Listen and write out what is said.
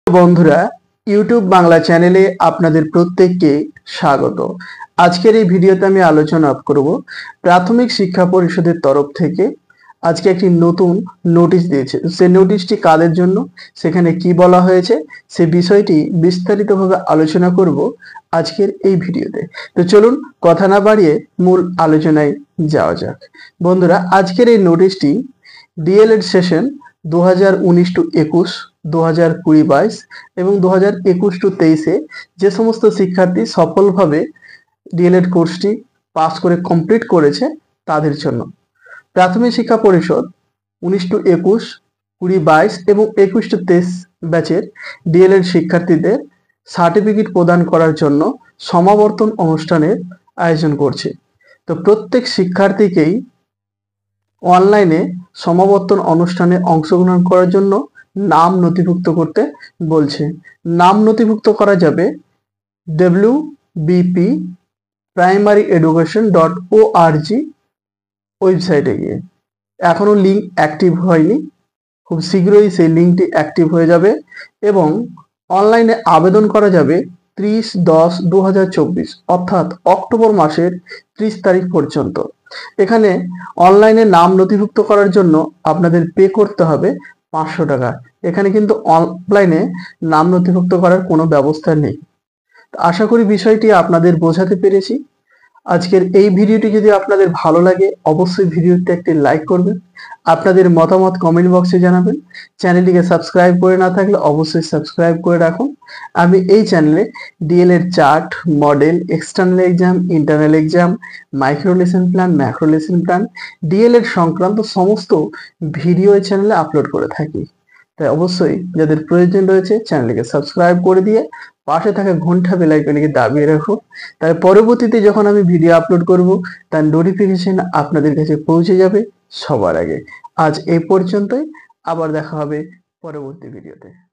বন্ধুরা, ইউটিউব বাংলা চ্যানেলে আপনাদের প্রত্যেককে স্বাগত। আজকের এই ভিডিওতে আমি আলোচনা করব প্রাথমিক শিক্ষা পরিষদের তরফ থেকে আজকে একটি নতুন নোটিশ দিয়েছে। সেই নোটিশটি কাদের জন্য, সেখানে কি বলা হয়েছে, সে বিষয়টি বিস্তারিতভাবে আলোচনা করব আজকের এই ভিডিওতে। তো চলুন কথা না বাড়িয়ে মূল আলোচনায় যাওয়া যাক। বন্ধুরা, আজকের এই নোটিশটি ডিএলএড সেশন 2019-21, 2020-22 এবং 2021-23 যে সমস্ত শিক্ষার্থী সফলভাবে ডিএলএড কোর্সটি পাস করে কমপ্লিট করেছে তাদের জন্য। প্রাথমিক শিক্ষা পরিষদ 19-21, 20-22 এবং 21-23 ব্যাচের ডিএলএড শিক্ষার্থীদের সার্টিফিকেট প্রদান করার জন্য সমাবর্তন অনুষ্ঠানের আয়োজন করছে। তো প্রত্যেক শিক্ষার্থীকেই অনলাইনে সমাবর্তন অনুষ্ঠানে অংশগ্রহণ করার জন্য নাম নথিভুক্ত করতে বলছে। নাম নথিভুক্ত করা যাবে wbpprimaryeducation.org ওয়েবসাইটে গিয়ে। এখনো লিঙ্ক অ্যাক্টিভ হয়নি, খুব শীঘ্রই সেই লিঙ্কটি অ্যাক্টিভ হয়ে যাবে এবং অনলাইনে আবেদন করা যাবে 30-10-2024 অর্থাৎ অক্টোবর মাসের 30 তারিখ পর্যন্ত। এখানে অনলাইনে নাম নথিভুক্ত করার জন্য আপনাদের পে করতে হবে 500 টাকা। এখানে কিন্তু অনলাইনে নাম নথিভুক্ত করার কোনো ব্যবস্থা নেই। আশা করি বিষয়টি আপনাদের বোঝাতে পেরেছি। আজকের এই ভিডিওটি যদি আপনাদের ভালো লাগে অবশ্যই ভিডিওতে একটি লাইক করবেন, আপনাদের মতামত কমেন্ট বক্সে জানাবেন। চ্যানেলটিকে সাবস্ক্রাইব করে না থাকলে অবশ্যই সাবস্ক্রাইব করে রাখুন। আমি এই চ্যানেলে DElEd chart, model, external exam, internal exam, micro lesson plan, macro lesson plan, DElEd সংক্রান্ত সমস্ত ভিডিও এই চ্যানেলে আপলোড করে থাকি। তাই অবশ্যই যাদের প্রয়োজন রয়েছে চ্যানেলটিকে সাবস্ক্রাইব করে দিয়ে পাশে থাকা ঘন্টা বেল আইকনটিকে দাবিয়ে রাখুন। তাই পরবর্তীতে যখন আমি ভিডিও আপলোড করব তার নোটিফিকেশন আপনাদের কাছে পৌঁছে যাবে সবার আগে। আজ এই পর্যন্তই, আবার দেখা হবে পরবর্তী ভিডিওতে।